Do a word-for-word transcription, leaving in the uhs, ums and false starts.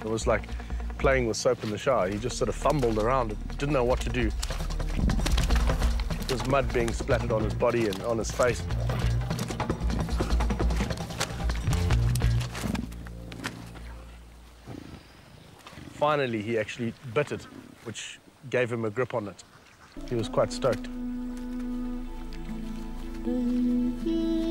was like playing with soap in the shower. He just sort of fumbled around, didn't know what to do. There was mud being splattered on his body and on his face. Finally, he actually bit it, which gave him a grip on it. He was quite stoked.